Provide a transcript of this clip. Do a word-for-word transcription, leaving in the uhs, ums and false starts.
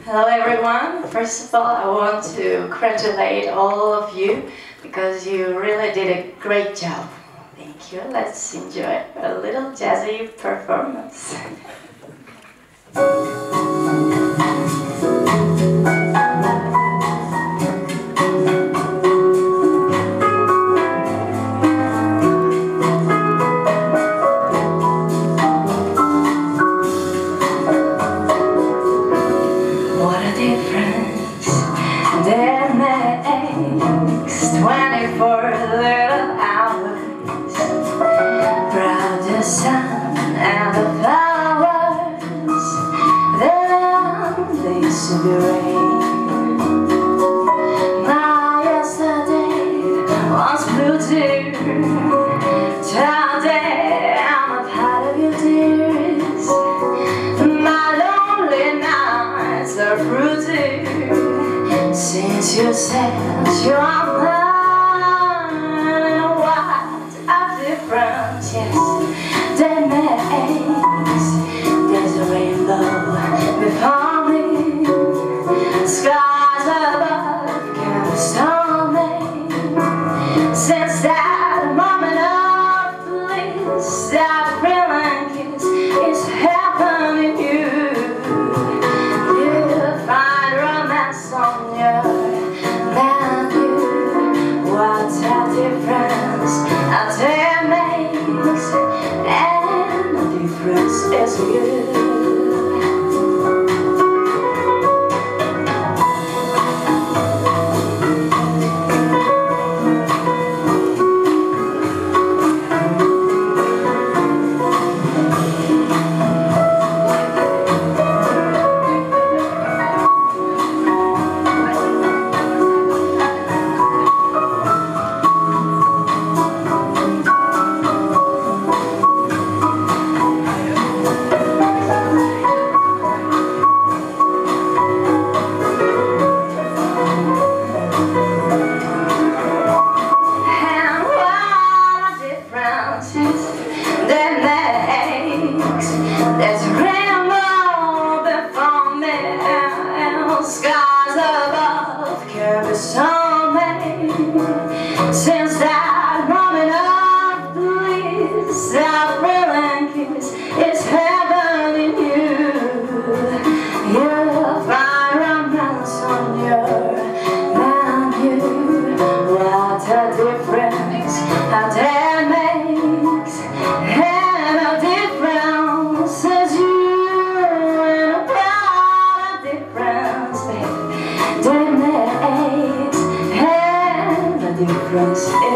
Hello everyone. First of all, I want to congratulate all of you because you really did a great job. Thank you. Let's enjoy a little jazzy performance. That makes twenty-four little hours. Proud the sun and the flowers, then leaves to be rain. My yesterday was blue too. Today I'm a part of your tears. My lonely nights are fruity. Since you said you are mine, what a difference, yes, that makes. There's a rainbow before me, skies above can be stormy. Since that moment of bliss, that thrilling kiss is happening to you. You find romance on your difference a day makes, and the difference is you. There's a rainbow before me, skies above can be stormy. Since that moment of bliss, that thrilling kiss is happening to you. You'll find romance on your menu. What a difference a day makes, and a difference is you. And what a difference, babe, that makes, and a difference is